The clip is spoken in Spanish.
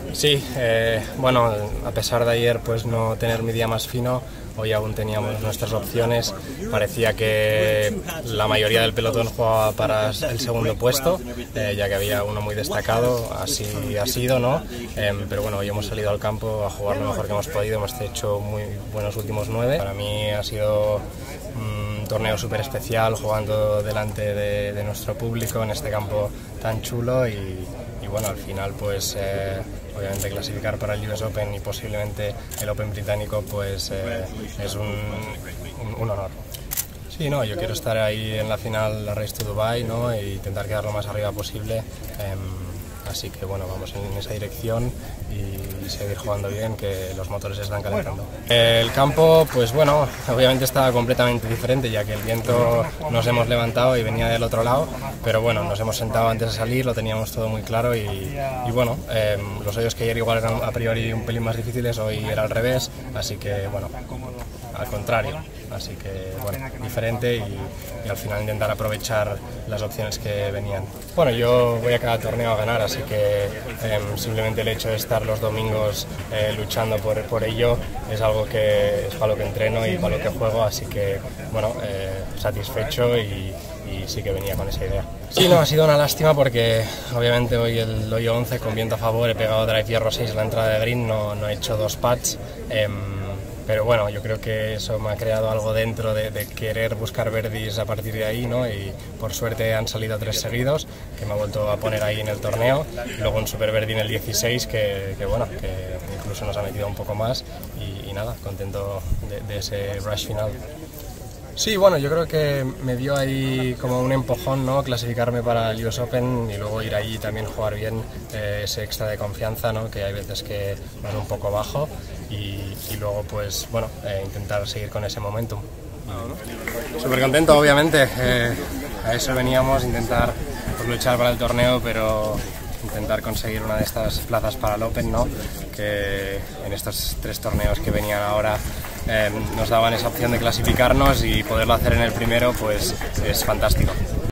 Sí, bueno, a pesar de ayer pues no tener mi día más fino, hoy aún teníamos nuestras opciones. Parecía que la mayoría del pelotón jugaba para el segundo puesto, ya que había uno muy destacado, así ha sido, ¿no? Pero bueno, hoy hemos salido al campo a jugar lo mejor que hemos podido, hemos hecho muy buenos últimos 9. Para mí ha sido un torneo súper especial, jugando delante de nuestro público en este campo tan chulo y bueno, al final pues obviamente clasificar para el US Open y posiblemente el Open británico pues es un honor. Sí, no, yo quiero estar ahí en la final, la Race to Dubai, ¿no? E intentar quedar lo más arriba posible. Así que bueno, vamos en esa dirección y seguir jugando bien, que los motores están calentando. El campo, pues bueno, obviamente estaba completamente diferente, ya que el viento nos hemos levantado y venía del otro lado, pero bueno, nos hemos sentado antes de salir, lo teníamos todo muy claro y bueno, los hoyos que ayer igual eran a priori un pelín más difíciles, hoy era al revés, así que bueno, al contrario, así que bueno, diferente y al final intentar aprovechar las opciones que venían. Bueno, yo voy a cada torneo a ganar, así que simplemente el hecho de estar los domingos luchando por ello es algo que es para lo que entreno y para lo que juego, así que bueno, satisfecho y sí que venía con esa idea. Sí, no, ha sido una lástima porque obviamente hoy el hoyo 11 con viento a favor, he pegado drive hierro 6 en la entrada de green, no he hecho 2 putts. Pero bueno, yo creo que eso me ha creado algo dentro de querer buscar birdies a partir de ahí, ¿no? Y por suerte han salido 3 seguidos, que me ha vuelto a poner ahí en el torneo. Y luego un super birdie en el 16, que bueno, que incluso nos ha metido un poco más. Y nada, contento de ese rush final. Sí, bueno, yo creo que me dio ahí como un empujón, ¿no? Clasificarme para el US Open y luego ir ahí también jugar bien, ese extra de confianza, ¿no? Que hay veces que van un poco bajo y luego pues bueno, intentar seguir con ese momentum. Súper contento, obviamente, a eso veníamos, intentar pues, luchar para el torneo, pero intentar conseguir una de estas plazas para el Open, ¿no? Que en estos 3 torneos que venían ahora nos daban esa opción de clasificarnos y poderlo hacer en el primero, pues es fantástico.